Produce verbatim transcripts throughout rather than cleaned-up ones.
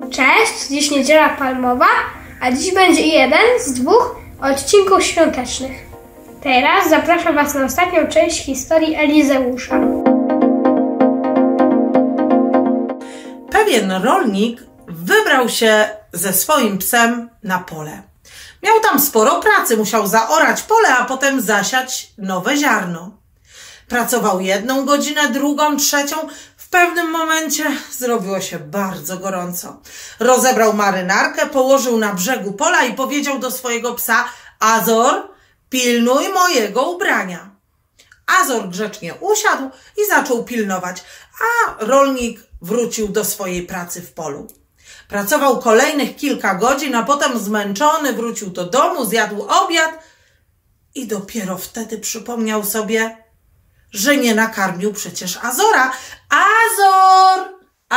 Cześć, dziś Niedziela Palmowa, a dziś będzie jeden z dwóch odcinków świątecznych. Teraz zapraszam Was na ostatnią część historii Elizeusza. Pewien rolnik wybrał się ze swoim psem na pole. Miał tam sporo pracy, musiał zaorać pole, a potem zasiać nowe ziarno. Pracował jedną godzinę, drugą, trzecią. W pewnym momencie zrobiło się bardzo gorąco. Rozebrał marynarkę, położył na brzegu pola i powiedział do swojego psa: Azor, pilnuj mojego ubrania. Azor grzecznie usiadł i zaczął pilnować, a rolnik wrócił do swojej pracy w polu. Pracował kolejnych kilka godzin, a potem zmęczony wrócił do domu, zjadł obiad i dopiero wtedy przypomniał sobie, że nie nakarmił przecież Azora. Azor!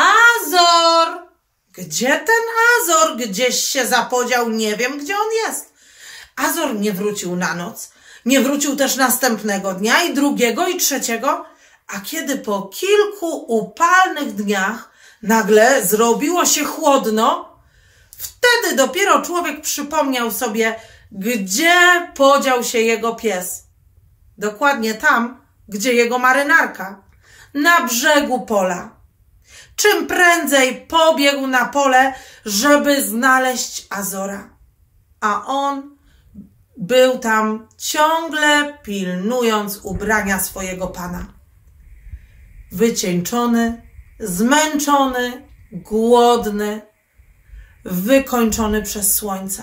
Azor! Gdzie ten Azor? Gdzieś się zapodział, nie wiem, gdzie on jest. Azor nie wrócił na noc. Nie wrócił też następnego dnia i drugiego i trzeciego, a kiedy po kilku upalnych dniach nagle zrobiło się chłodno, wtedy dopiero człowiek przypomniał sobie, gdzie podział się jego pies. Dokładnie tam, gdzie jego marynarka, na brzegu pola. Czym prędzej pobiegł na pole, żeby znaleźć Azora. A on był tam ciągle pilnując ubrania swojego pana. Wycieńczony, zmęczony, głodny, wykończony przez słońce.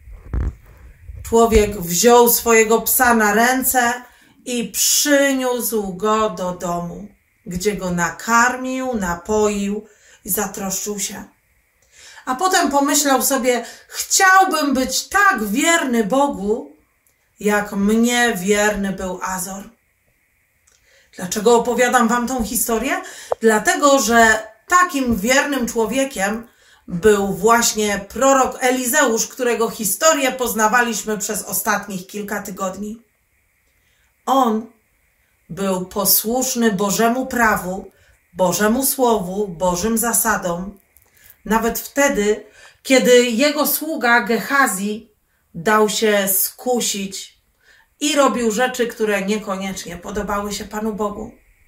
Człowiek wziął swojego psa na ręce i przyniósł go do domu, gdzie go nakarmił, napoił i zatroszczył się. A potem pomyślał sobie: chciałbym być tak wierny Bogu, jak mnie wierny był Azor. Dlaczego opowiadam wam tą historię? Dlatego, że takim wiernym człowiekiem był właśnie prorok Elizeusz, którego historię poznawaliśmy przez ostatnich kilka tygodni. On był posłuszny Bożemu prawu, Bożemu słowu, Bożym zasadom, nawet wtedy, kiedy jego sługa Gehazi dał się skusić i robił rzeczy, które niekoniecznie podobały się Panu Bogu.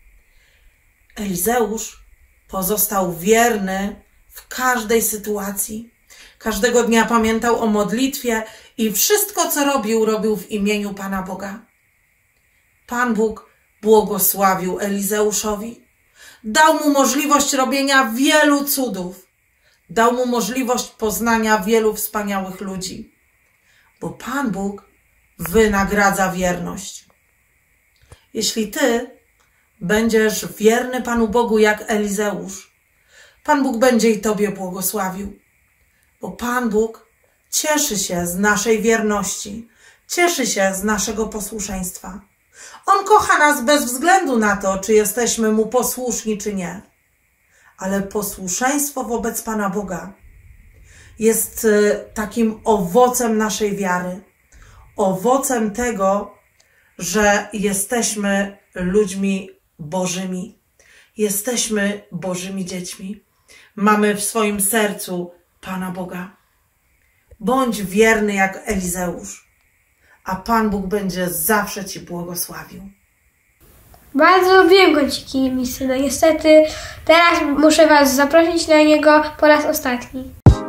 Elizeusz pozostał wierny w każdej sytuacji. Każdego dnia pamiętał o modlitwie i wszystko, co robił, robił w imieniu Pana Boga. Pan Bóg błogosławił Elizeuszowi. Dał mu możliwość robienia wielu cudów. Dał mu możliwość poznania wielu wspaniałych ludzi. Bo Pan Bóg wynagradza wierność. Jeśli ty będziesz wierny Panu Bogu jak Elizeusz, Pan Bóg będzie i tobie błogosławił. Bo Pan Bóg cieszy się z naszej wierności. Cieszy się z naszego posłuszeństwa. On kocha nas bez względu na to, czy jesteśmy Mu posłuszni, czy nie. Ale posłuszeństwo wobec Pana Boga jest takim owocem naszej wiary. Owocem tego, że jesteśmy ludźmi Bożymi. Jesteśmy Bożymi dziećmi. Mamy w swoim sercu Pana Boga. Bądź wierny jak Elizeusz, a Pan Bóg będzie zawsze ci błogosławił. Bardzo lubiłem kąciki misy. No niestety teraz muszę Was zaprosić na niego po raz ostatni.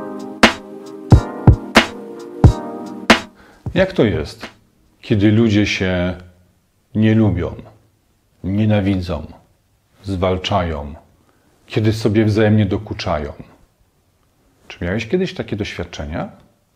Jak to jest, kiedy ludzie się nie lubią, nienawidzą, zwalczają, kiedy sobie wzajemnie dokuczają? Czy miałeś kiedyś takie doświadczenia?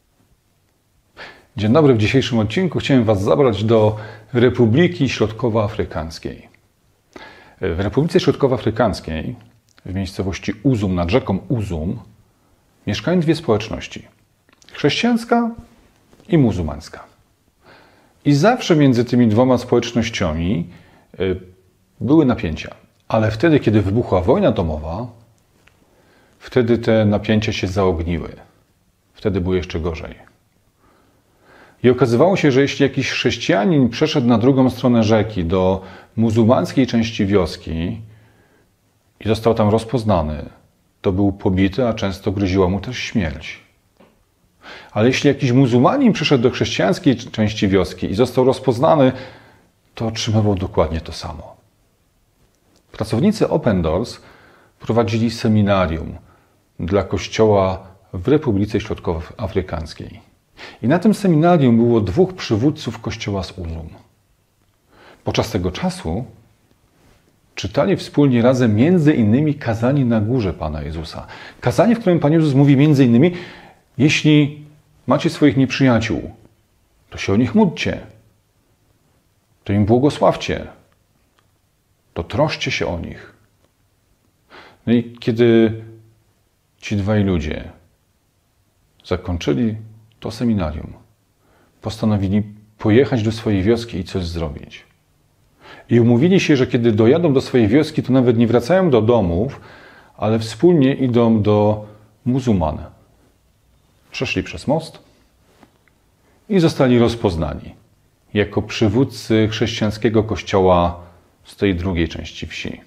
Dzień dobry, w dzisiejszym odcinku chciałem Was zabrać do Republiki Środkowoafrykańskiej. W Republice Środkowoafrykańskiej, w miejscowości Uzum, nad rzeką Uzum, mieszkają dwie społeczności. Chrześcijańska i muzułmańska. I zawsze między tymi dwoma społecznościami były napięcia. Ale wtedy, kiedy wybuchła wojna domowa, wtedy te napięcia się zaogniły. Wtedy było jeszcze gorzej. I okazywało się, że jeśli jakiś chrześcijanin przeszedł na drugą stronę rzeki do muzułmańskiej części wioski i został tam rozpoznany, to był pobity, a często groziła mu też śmierć. Ale jeśli jakiś muzułmanin przyszedł do chrześcijańskiej części wioski i został rozpoznany, to otrzymywał dokładnie to samo. Pracownicy Open Doors prowadzili seminarium dla Kościoła w Republice Środkowoafrykańskiej. I na tym seminarium było dwóch przywódców Kościoła z Uzum. Podczas tego czasu czytali wspólnie razem między innymi kazanie na górze Pana Jezusa. Kazanie, w którym Pan Jezus mówi między innymi: jeśli macie swoich nieprzyjaciół, to się o nich módlcie, to im błogosławcie, to troszcie się o nich. No i kiedy ci dwaj ludzie zakończyli to seminarium, postanowili pojechać do swojej wioski i coś zrobić. I umówili się, że kiedy dojadą do swojej wioski, to nawet nie wracają do domów, ale wspólnie idą do muzułman. Przeszli przez most i zostali rozpoznani jako przywódcy chrześcijańskiego kościoła z tej drugiej części wsi.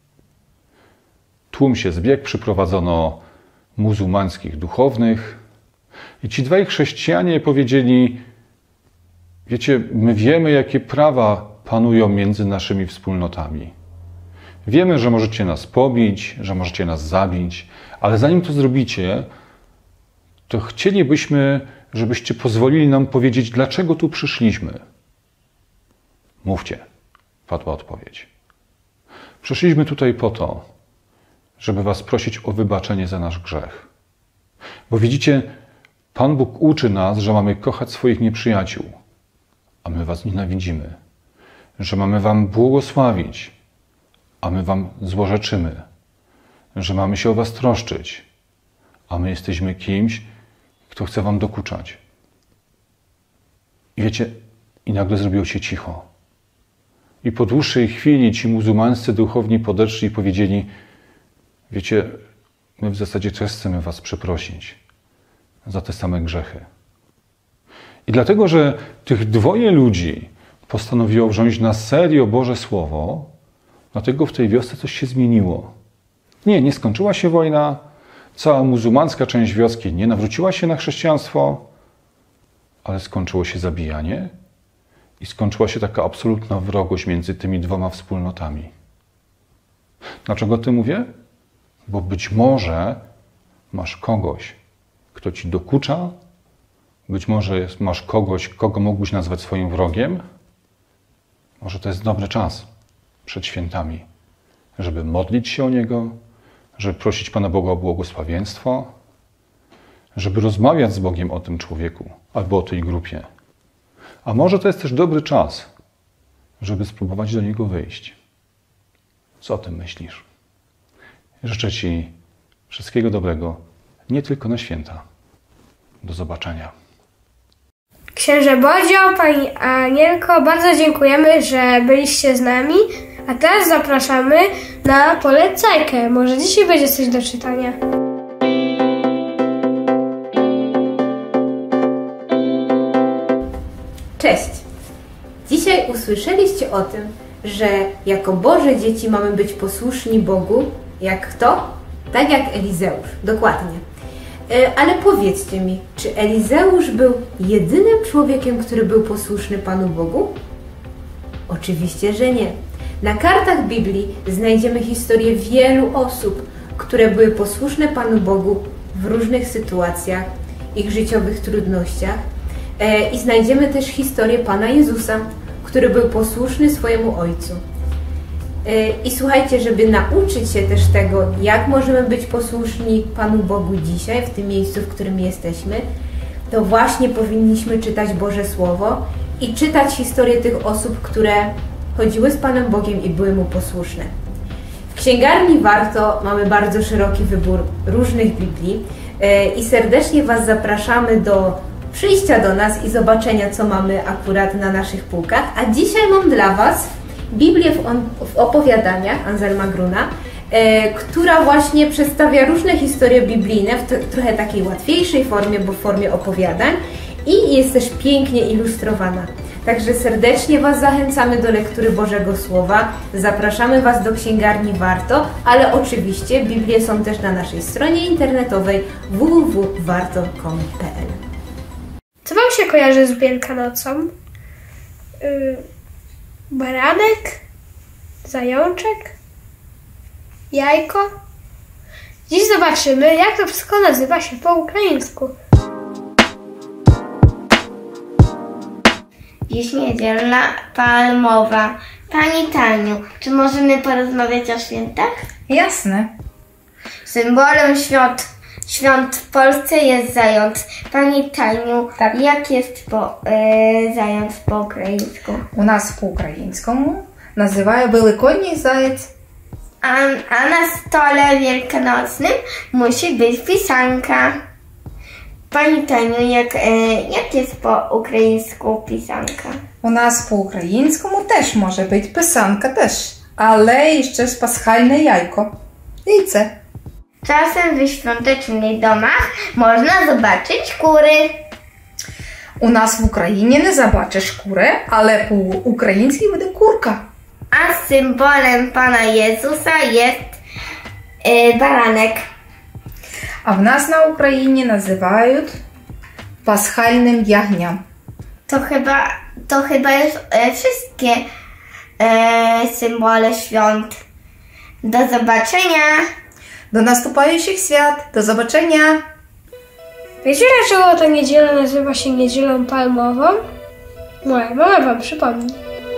Tłum się zbiegł, przyprowadzono muzułmańskich duchownych i ci dwaj chrześcijanie powiedzieli: wiecie, my wiemy, jakie prawa panują między naszymi wspólnotami. Wiemy, że możecie nas pobić, że możecie nas zabić, ale zanim to zrobicie, to chcielibyśmy, żebyście pozwolili nam powiedzieć, dlaczego tu przyszliśmy. Mówcie, padła odpowiedź. Przyszliśmy tutaj po to, żeby was prosić o wybaczenie za nasz grzech. Bo widzicie, Pan Bóg uczy nas, że mamy kochać swoich nieprzyjaciół, a my was nienawidzimy. Że mamy wam błogosławić, a my wam złorzeczymy. Że mamy się o was troszczyć, a my jesteśmy kimś, kto chce wam dokuczać. I wiecie, i nagle zrobiło się cicho. I po dłuższej chwili ci muzułmańscy duchowni podeszli i powiedzieli: wiecie, my w zasadzie też chcemy was przeprosić za te same grzechy. I dlatego, że tych dwoje ludzi postanowiło wziąć na serio Boże Słowo, dlatego w tej wiosce coś się zmieniło. Nie, nie skończyła się wojna, cała muzułmańska część wioski nie nawróciła się na chrześcijaństwo, ale skończyło się zabijanie i skończyła się taka absolutna wrogość między tymi dwoma wspólnotami. Dlaczego o tym mówię? Bo być może masz kogoś, kto ci dokucza, być może masz kogoś, kogo mógłbyś nazwać swoim wrogiem. Może to jest dobry czas przed świętami, żeby modlić się o niego, żeby prosić Pana Boga o błogosławieństwo, żeby rozmawiać z Bogiem o tym człowieku albo o tej grupie. A może to jest też dobry czas, żeby spróbować do niego wyjść. Co o tym myślisz? Życzę Ci wszystkiego dobrego, nie tylko na święta. Do zobaczenia. Księże Bodzio, Pani Anielko, bardzo dziękujemy, że byliście z nami. A teraz zapraszamy na polecajkę. Może dzisiaj będzie coś do czytania. Cześć! Dzisiaj usłyszeliście o tym, że jako Boże dzieci mamy być posłuszni Bogu. Jak kto? Tak jak Elizeusz. Dokładnie. Ale powiedzcie mi, czy Elizeusz był jedynym człowiekiem, który był posłuszny Panu Bogu? Oczywiście, że nie. Na kartach Biblii znajdziemy historię wielu osób, które były posłuszne Panu Bogu w różnych sytuacjach, ich życiowych trudnościach. I znajdziemy też historię Pana Jezusa, który był posłuszny swojemu Ojcu. I słuchajcie, żeby nauczyć się też tego, jak możemy być posłuszni Panu Bogu dzisiaj, w tym miejscu, w którym jesteśmy, to właśnie powinniśmy czytać Boże Słowo i czytać historię tych osób, które chodziły z Panem Bogiem i były Mu posłuszne. W księgarni Warto mamy bardzo szeroki wybór różnych Biblii i serdecznie Was zapraszamy do przyjścia do nas i zobaczenia, co mamy akurat na naszych półkach. A dzisiaj mam dla Was Biblię w, on, w opowiadaniach Anselma Gruna, e, która właśnie przedstawia różne historie biblijne w t- trochę takiej łatwiejszej formie, bo w formie opowiadań i jest też pięknie ilustrowana. Także serdecznie Was zachęcamy do lektury Bożego Słowa. Zapraszamy Was do księgarni Warto, ale oczywiście Biblie są też na naszej stronie internetowej w w w kropka warto kropka com kropka p l. Co Wam się kojarzy z Wielkanocą? Yy, baranek? Zajączek? Jajko? Dziś zobaczymy, jak to wszystko nazywa się po ukraińsku. Dziś niedziela palmowa. Pani Taniu, czy możemy porozmawiać o świętach? Jasne. Symbolem świąt, świąt w Polsce jest zając. Pani Taniu, Tak. jak jest po, e, zając po ukraińsku? У нас по-українському називає Великодній заяць. A, a na stole wielkanocnym musi być pisanka. Pani Taniu, jak, e, jak jest po ukraińsku pisanka? У нас по-українському теж може бути писанка теж. Але ще ж пасхальне яйко. Яйце. Czasem w świątecznych domach można zobaczyć kury. У нас в Україні не забачиш кури, але по-українськи буде курка. A symbolem Pana Jezusa jest e, baranek. А в нас на Україні називають пасхальним ягням. To chyba, to chyba już e, wszystkie e, symbole świąt. Do zobaczenia. До наступаючих свят. До побачення. Wiecie, dlaczego ta niedziela nazywa się Niedzielą Palmową? Moja mama Wam przypomni.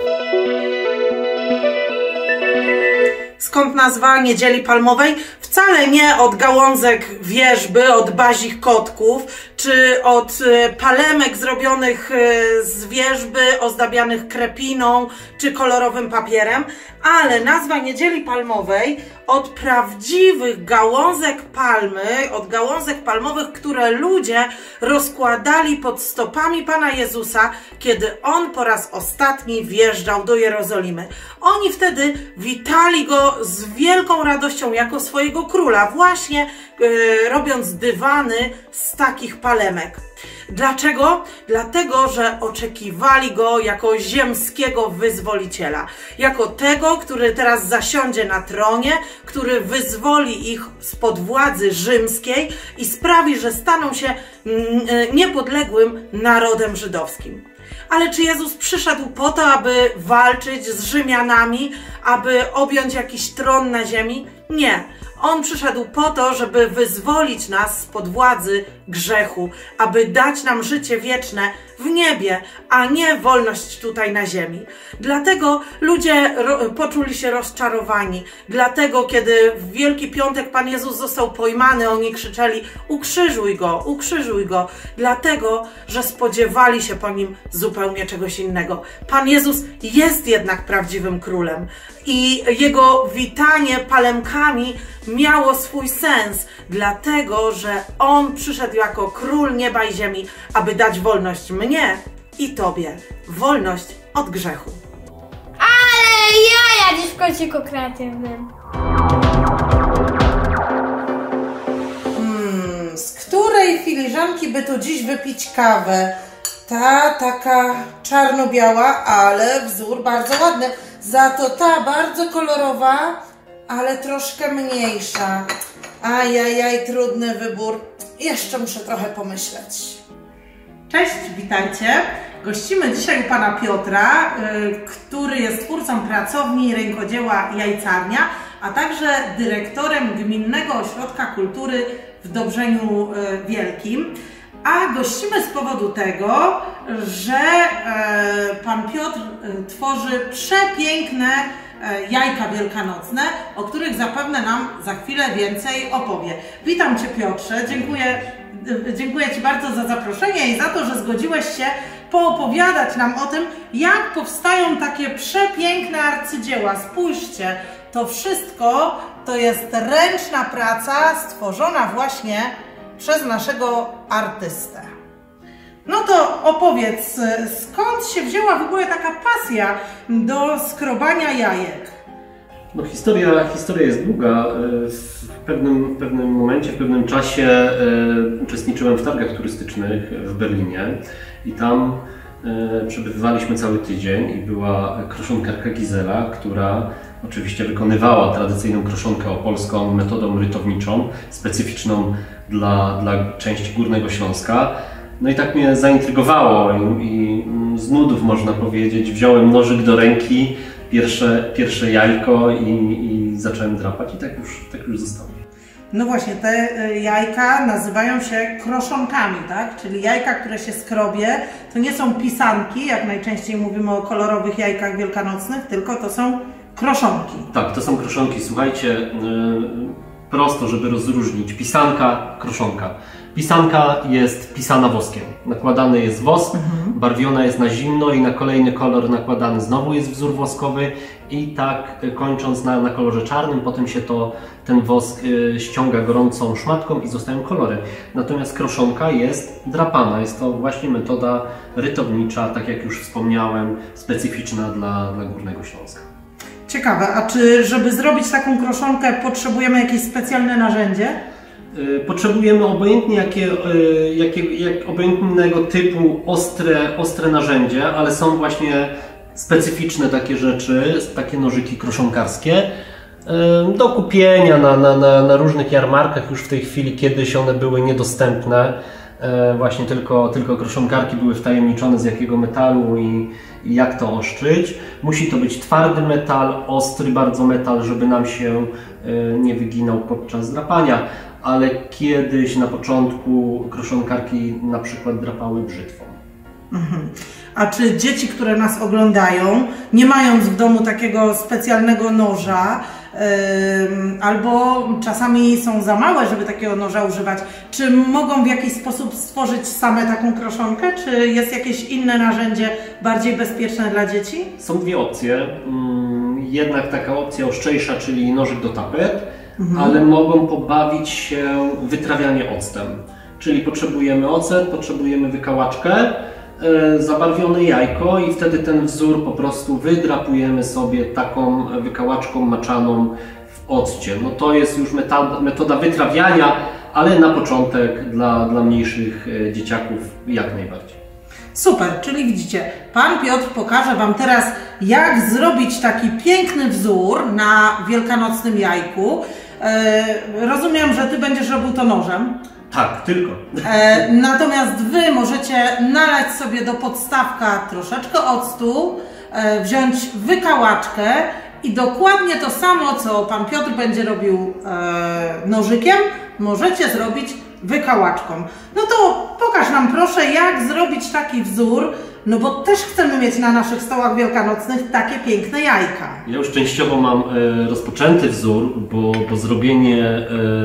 Skąd nazwa Niedzieli Palmowej? Wcale nie od gałązek wierzby, od bazich kotków, czy od palemek zrobionych z wierzby, ozdabianych krepiną, czy kolorowym papierem, ale nazwa Niedzieli Palmowej od prawdziwych gałązek palmy, od gałązek palmowych, które ludzie rozkładali pod stopami Pana Jezusa, kiedy On po raz ostatni wjeżdżał do Jerozolimy. Oni wtedy witali Go z wielką radością jako swojego króla, właśnie yy, robiąc dywany z takich palemek. Dlaczego? Dlatego, że oczekiwali Go jako ziemskiego wyzwoliciela. Jako tego, który teraz zasiądzie na tronie, który wyzwoli ich spod władzy rzymskiej i sprawi, że staną się niepodległym narodem żydowskim. Ale czy Jezus przyszedł po to, aby walczyć z Rzymianami, aby objąć jakiś tron na ziemi? Nie. On przyszedł po to, żeby wyzwolić nas spod władzy grzechu, aby dać nam życie wieczne w niebie, a nie wolność tutaj na ziemi. Dlatego ludzie poczuli się rozczarowani. Dlatego, kiedy w Wielki Piątek Pan Jezus został pojmany, oni krzyczeli: ukrzyżuj Go, ukrzyżuj Go. Dlatego, że spodziewali się po Nim zupełnie czegoś innego. Pan Jezus jest jednak prawdziwym królem i Jego witanie palemkami miało swój sens, dlatego, że On przyszedł jako król nieba i ziemi, aby dać wolność mnie i Tobie. Wolność od grzechu. Ale ja dziś w kąciku kreatywnym. Hmm, z której filiżanki by tu dziś wypić kawę? Ta taka czarno-biała, ale wzór bardzo ładny. Za to ta bardzo kolorowa, ale troszkę mniejsza. Ajajaj, trudny wybór. Jeszcze muszę trochę pomyśleć. Cześć, witajcie. Gościmy dzisiaj u Pana Piotra, yy, który jest twórcą pracowni rękodzieła Jajcarnia, a także dyrektorem Gminnego Ośrodka Kultury w Dobrzeniu yy, Wielkim. A gościmy z powodu tego, że yy, Pan Piotr yy, tworzy przepiękne jajka wielkanocne, o których zapewne nam za chwilę więcej opowie. Witam Cię, Piotrze, dziękuję, dziękuję Ci bardzo za zaproszenie i za to, że zgodziłeś się poopowiadać nam o tym, jak powstają takie przepiękne arcydzieła. Spójrzcie, to wszystko to jest ręczna praca stworzona właśnie przez naszego artystę. No to opowiedz, skąd się wzięła w ogóle taka pasja do skrobania jajek? No, historia, historia jest długa. W pewnym, w pewnym momencie, w pewnym czasie e, uczestniczyłem w targach turystycznych w Berlinie i tam Przebywaliśmy cały tydzień i była kroszonkarka Gizela, która oczywiście wykonywała tradycyjną kroszonkę opolską metodą rytowniczą, specyficzną dla, dla części Górnego Śląska. No i tak mnie zaintrygowało i, i z nudów, można powiedzieć, wziąłem nożyk do ręki, pierwsze, pierwsze jajko i, i zacząłem drapać i tak już, tak już zostało. No właśnie, te jajka nazywają się kroszonkami, tak? Czyli jajka, które się skrobie, to nie są pisanki, jak najczęściej mówimy o kolorowych jajkach wielkanocnych, tylko to są kroszonki. Tak, to są kroszonki. Słuchajcie, yy, prosto, żeby rozróżnić pisanka, kroszonka. Pisanka jest pisana woskiem. Nakładany jest wosk, mhm. barwiona jest na zimno i na kolejny kolor nakładany znowu jest wzór woskowy i tak kończąc na, na kolorze czarnym, potem się to, ten wosk y, ściąga gorącą szmatką i zostają kolory. Natomiast kroszonka jest drapana. Jest to właśnie metoda rytownicza, tak jak już wspomniałem, specyficzna dla, dla Górnego Śląska. Ciekawe, a czy żeby zrobić taką kroszonkę potrzebujemy jakieś specjalne narzędzie? Potrzebujemy obojętnie jakie, jakie, jak obojętnego typu ostre, ostre narzędzie, ale są właśnie specyficzne takie rzeczy, takie nożyki kroszonkarskie do kupienia na, na, na, na różnych jarmarkach już w tej chwili. Kiedyś one były niedostępne, właśnie tylko, tylko kroszonkarki były wtajemniczone z jakiego metalu i, i jak to oszczyć. Musi to być twardy metal, ostry bardzo metal, żeby nam się nie wyginał podczas drapania. Ale kiedyś na początku kroszonkarki na przykład drapały brzytwą. Mhm. A czy dzieci, które nas oglądają, nie mając w domu takiego specjalnego noża, yy, albo czasami są za małe, żeby takiego noża używać, czy mogą w jakiś sposób stworzyć same taką kroszonkę, czy jest jakieś inne narzędzie bardziej bezpieczne dla dzieci? Są dwie opcje. Jednak taka opcja ostrzejsza, czyli nożyk do tapet, mhm. ale mogą pobawić się wytrawianie octem. Czyli potrzebujemy ocet, potrzebujemy wykałaczkę, e, zabarwione jajko i wtedy ten wzór po prostu wydrapujemy sobie taką wykałaczką maczaną w occie. No to jest już metoda, metoda wytrawiania, ale na początek dla, dla mniejszych dzieciaków jak najbardziej. Super, czyli widzicie, Pan Piotr pokaże Wam teraz, jak zrobić taki piękny wzór na wielkanocnym jajku. E, rozumiem, że Ty będziesz robił to nożem. Tak, tylko. E, natomiast Wy możecie nalać sobie do podstawka troszeczkę octu, e, wziąć wykałaczkę i dokładnie to samo, co Pan Piotr będzie robił e, nożykiem, możecie zrobić wykałaczką. No to pokaż nam proszę, jak zrobić taki wzór, no bo też chcemy mieć na naszych stołach wielkanocnych takie piękne jajka. Ja już częściowo mam e, rozpoczęty wzór, bo, bo zrobienie e,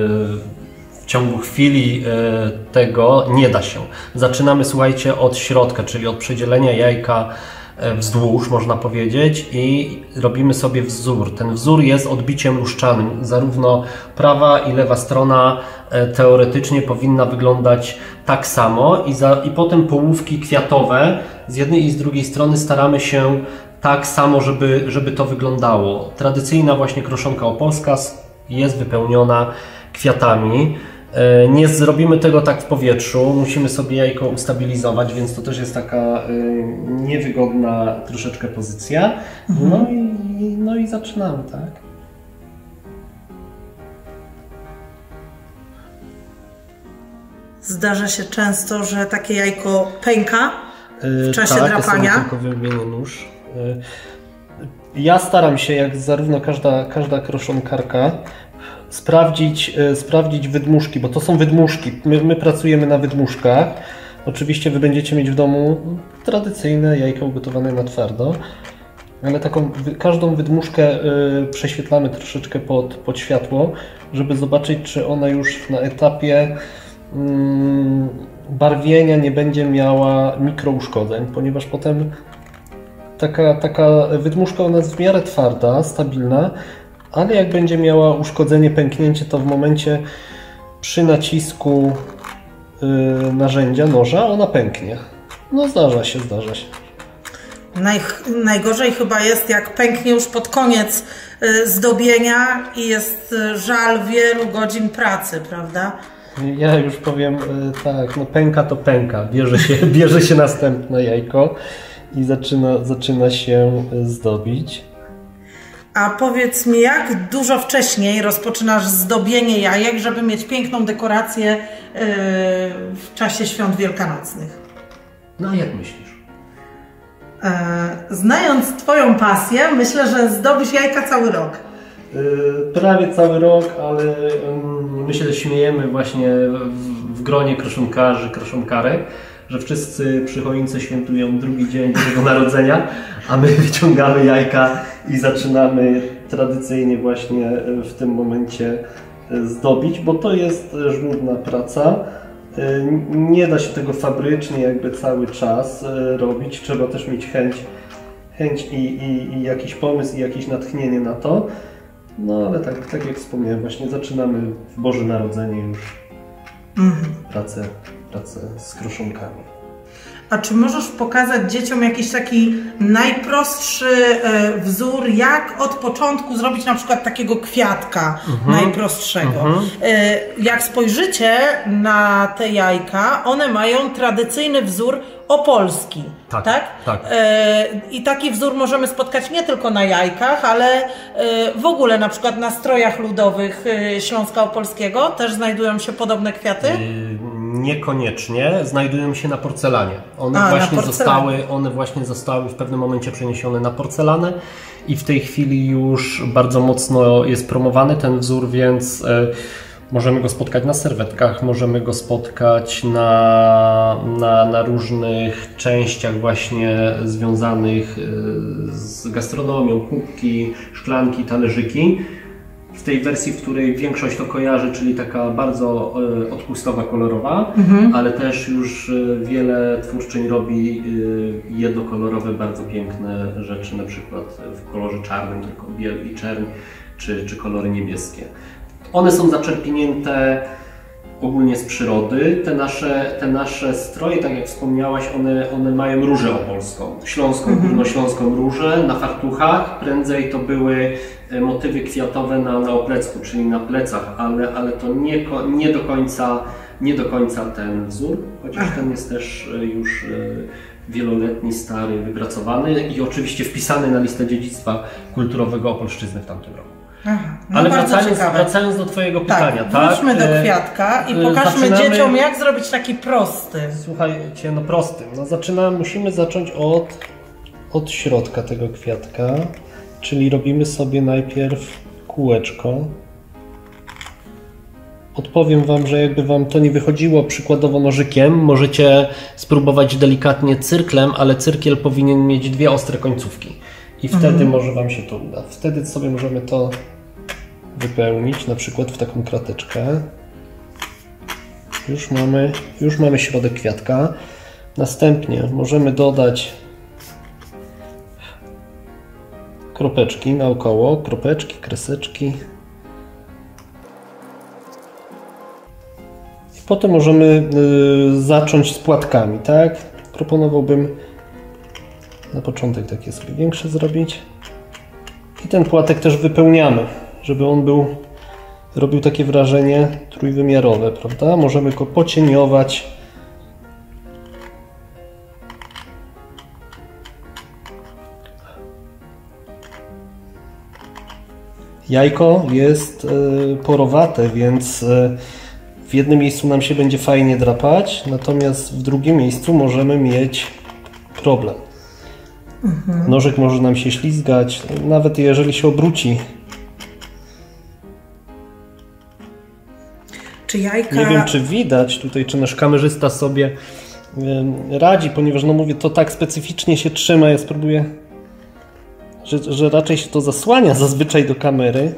w ciągu chwili e, tego nie da się. Zaczynamy, słuchajcie, od środka, czyli od przedzielenia jajka wzdłuż, można powiedzieć, i robimy sobie wzór. Ten wzór jest odbiciem luszczanym. Zarówno prawa i lewa strona teoretycznie powinna wyglądać tak samo i, za, i potem połówki kwiatowe z jednej i z drugiej strony staramy się tak samo, żeby, żeby to wyglądało. Tradycyjna właśnie kroszonka opolska jest wypełniona kwiatami. Nie zrobimy tego tak w powietrzu, musimy sobie jajko ustabilizować, więc to też jest taka y, niewygodna troszeczkę pozycja. Mhm. No, i, no i zaczynamy, tak? Zdarza się często, że takie jajko pęka w czasie yy, tak, drapania. Ja sobie tylko wymienię nóż. Yy, ja staram się, jak zarówno każda, każda kroszonkarka, Sprawdzić, e, sprawdzić wydmuszki, bo to są wydmuszki. My, my pracujemy na wydmuszkach. Oczywiście Wy będziecie mieć w domu tradycyjne jajka ugotowane na twardo, ale taką każdą wydmuszkę e, prześwietlamy troszeczkę pod, pod światło, żeby zobaczyć, czy ona już na etapie mm, barwienia nie będzie miała mikrouszkodzeń, ponieważ potem taka, taka wydmuszka, ona jest w miarę twarda, stabilna, ale jak będzie miała uszkodzenie, pęknięcie, to w momencie przy nacisku yy, narzędzia, noża, ona pęknie. No zdarza się, zdarza się. Naj, najgorzej chyba jest, jak pęknie już pod koniec y, zdobienia i jest y, żal wielu godzin pracy, prawda? Ja już powiem tak, no pęka to pęka. Bierze się, bierze się następne jajko i zaczyna, zaczyna się zdobić. A powiedz mi, jak dużo wcześniej rozpoczynasz zdobienie jajek, żeby mieć piękną dekorację yy, w czasie świąt wielkanocnych? No a jak myślisz? Yy, znając Twoją pasję, myślę, że zdobisz jajka cały rok. Yy, prawie cały rok, ale yy, my się śmiejemy właśnie w, w gronie kroszonkarzy, kroszonkarek, że wszyscy przy choince świętują drugi dzień Bożego Narodzenia, a my wyciągamy jajka i zaczynamy tradycyjnie właśnie w tym momencie zdobić, bo to jest żmudna praca. Nie da się tego fabrycznie jakby cały czas robić, trzeba też mieć chęć, chęć i, i, i jakiś pomysł i jakieś natchnienie na to. No ale tak, tak jak wspomniałem, właśnie zaczynamy w Boże Narodzenie już mhm. pracę, pracę z kroszonkami. A czy możesz pokazać dzieciom jakiś taki najprostszy wzór, jak od początku zrobić na przykład takiego kwiatka mhm. najprostszego? Mhm. Jak spojrzycie na te jajka, one mają tradycyjny wzór opolski. Tak, tak? tak. I taki wzór możemy spotkać nie tylko na jajkach, ale w ogóle na przykład na strojach ludowych Śląska Opolskiego też znajdują się podobne kwiaty? Niekoniecznie, znajdują się na porcelanie. One, A, właśnie na porcelanie. zostały, one właśnie zostały w pewnym momencie przeniesione na porcelanę i w tej chwili już bardzo mocno jest promowany ten wzór, więc y, możemy go spotkać na serwetkach, możemy go spotkać na, na, na różnych częściach właśnie związanych y, z gastronomią, kubki, szklanki, talerzyki. W tej wersji, w której większość to kojarzy, czyli taka bardzo y, odpustowa, kolorowa, mhm. ale też już y, wiele twórczyń robi y, jednokolorowe, bardzo piękne rzeczy, na przykład w kolorze czarnym, tylko biel i czerń, czy, czy kolory niebieskie. One są zaczerpnięte ogólnie z przyrody. Te nasze, te nasze stroje, tak jak wspomniałaś, one, one mają różę opolską, śląską, mhm. górnośląską różę na fartuchach. Prędzej to były motywy kwiatowe na, na oplecku, czyli na plecach, ale, ale to nie, nie, do końca, nie do końca ten wzór, chociaż ten jest też już wieloletni, stary, wypracowany i oczywiście wpisany na listę dziedzictwa kulturowego Opolszczyzny w tamtym roku. Aha, no ale wracając, wracając do Twojego pytania, tak? Wróćmy tak? do kwiatka i pokażmy zaczynamy... dzieciom, jak zrobić taki prosty. Słuchajcie, no prosty. No zaczynamy, musimy zacząć od, od środka tego kwiatka, czyli robimy sobie najpierw kółeczko. Odpowiem Wam, że jakby Wam to nie wychodziło przykładowo nożykiem, możecie spróbować delikatnie cyrklem, ale cyrkiel powinien mieć dwie ostre końcówki. I wtedy mhm. może Wam się to uda. Wtedy sobie możemy to wypełnić, na przykład w taką krateczkę. Już mamy, już mamy środek kwiatka. Następnie możemy dodać kropeczki naokoło, kropeczki, kreseczki. I potem możemy y, zacząć z płatkami, tak? Proponowałbym na początek takie sobie większe zrobić. I ten płatek też wypełniamy, żeby on był, robił takie wrażenie trójwymiarowe, prawda? Możemy go pocieniować. Jajko jest y, porowate, więc y, w jednym miejscu nam się będzie fajnie drapać, natomiast w drugim miejscu możemy mieć problem. Mhm. Nożyk może nam się ślizgać, nawet jeżeli się obróci. Czy jajka... Nie wiem, czy widać tutaj, czy nasz kamerzysta sobie y, radzi, ponieważ no mówię, to tak specyficznie się trzyma, ja spróbuję, że, że raczej się to zasłania zazwyczaj do kamery.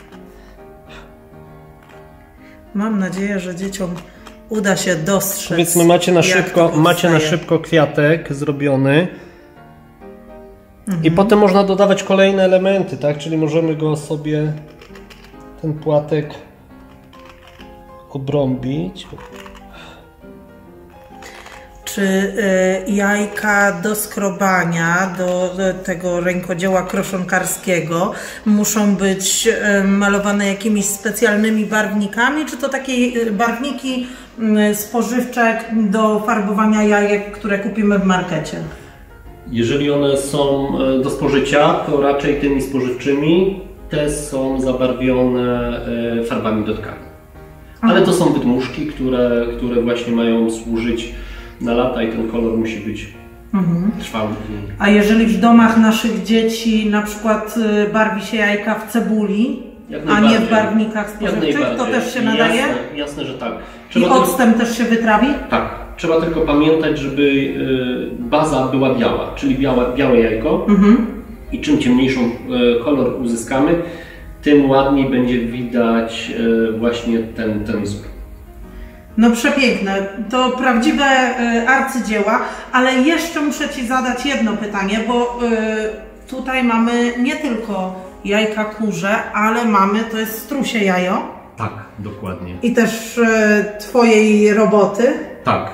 Mam nadzieję, że dzieciom uda się dostrzec. Powiedzmy, macie na szybko, macie na szybko kwiatek zrobiony. Mhm. I potem można dodawać kolejne elementy, tak? Czyli możemy go sobie, ten płatek, obrąbić. czy y, jajka do skrobania, do, do tego rękodzieła kroszonkarskiego muszą być y, malowane jakimiś specjalnymi barwnikami, czy to takie y, barwniki y, spożywcze do farbowania jajek, które kupimy w markecie? Jeżeli one są do spożycia, to raczej tymi spożywczymi. Te są zabarwione farbami do tkani. Ale to są wydmuszki, które, które właśnie mają służyć na lata i ten kolor musi być mhm. trwały. A jeżeli w domach naszych dzieci na przykład barwi się jajka w cebuli, a nie w barwnikach spożywczych, to też się nadaje? Jasne, jasne że tak. Trzeba I octem tylko... też się wytrawi? Tak. Trzeba tylko pamiętać, żeby baza była biała, czyli białe, białe jajko. Mhm. I czym ciemniejszą kolor uzyskamy, tym ładniej będzie widać właśnie ten, ten wzór. No przepiękne, to prawdziwe arcydzieła, ale jeszcze muszę Ci zadać jedno pytanie, bo tutaj mamy nie tylko jajka kurze, ale mamy, to jest strusie jajo. Tak, dokładnie. I też Twojej roboty. Tak.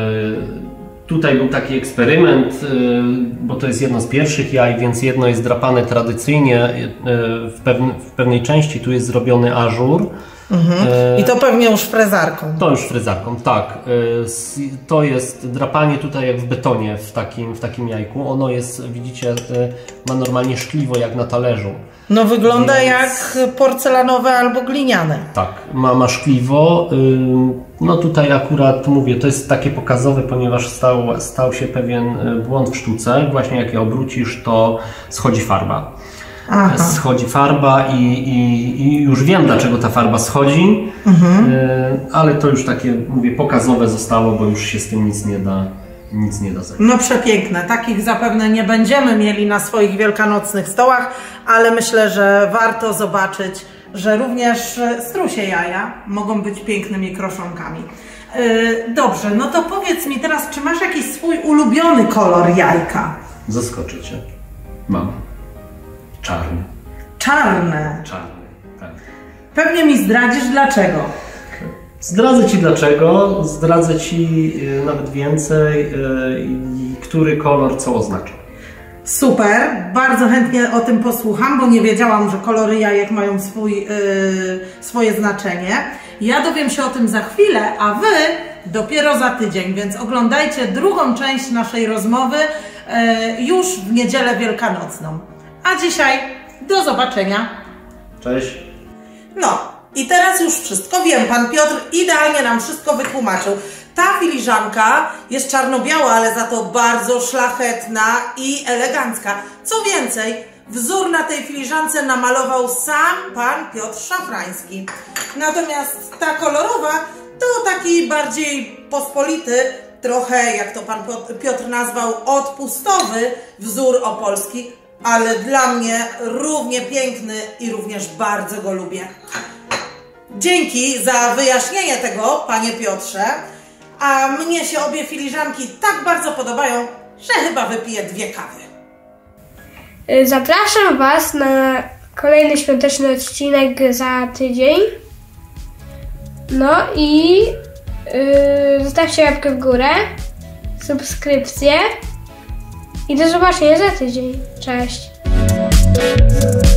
Tutaj był taki eksperyment, bo to jest jedno z pierwszych jaj, więc jedno jest drapane tradycyjnie, w, pewne, w pewnej części tu jest zrobiony ażur. Mhm. I to pewnie już frezarką. To już frezarką, tak. To jest drapanie tutaj jak w betonie w takim, w takim jajku. Ono jest, widzicie, ma normalnie szkliwo jak na talerzu. No wygląda Więc... jak porcelanowe albo gliniane. Tak, ma, ma szkliwo. No tutaj akurat mówię, to jest takie pokazowe, ponieważ stał, stał się pewien błąd w sztuce. Właśnie jak je obrócisz, to schodzi farba. Aha. Schodzi farba i, i, i już wiem, dlaczego ta farba schodzi, mhm. ale to już takie, mówię, pokazowe zostało, bo już się z tym nic nie da. Nic nie da zrobić. No przepiękne. Takich zapewne nie będziemy mieli na swoich wielkanocnych stołach, ale myślę, że warto zobaczyć, że również strusie jaja mogą być pięknymi kroszonkami. Yy, dobrze, no to powiedz mi teraz, czy masz jakiś swój ulubiony kolor jajka? Zaskoczę Cię. Mam. Czarny. Czarne? Czarny, tak. Pewnie mi zdradzisz dlaczego. Zdradzę Ci dlaczego, zdradzę Ci nawet więcej, który kolor co oznacza. Super, bardzo chętnie o tym posłucham, bo nie wiedziałam, że kolory jajek mają swój, yy, swoje znaczenie. Ja dowiem się o tym za chwilę, a Wy dopiero za tydzień, więc oglądajcie drugą część naszej rozmowy yy, już w niedzielę wielkanocną. A dzisiaj do zobaczenia. Cześć. No. I teraz już wszystko wiem. Pan Piotr idealnie nam wszystko wytłumaczył. Ta filiżanka jest czarno-biała, ale za to bardzo szlachetna i elegancka. Co więcej, wzór na tej filiżance namalował sam pan Piotr Szafrański. Natomiast ta kolorowa to taki bardziej pospolity, trochę jak to pan Piotr nazwał, odpustowy wzór opolski, ale dla mnie równie piękny i również bardzo go lubię. Dzięki za wyjaśnienie tego, panie Piotrze, a mnie się obie filiżanki tak bardzo podobają, że chyba wypiję dwie kawy. Zapraszam Was na kolejny świąteczny odcinek za tydzień. No i yy, zostawcie łapkę w górę, subskrypcję i do zobaczenia za tydzień. Cześć!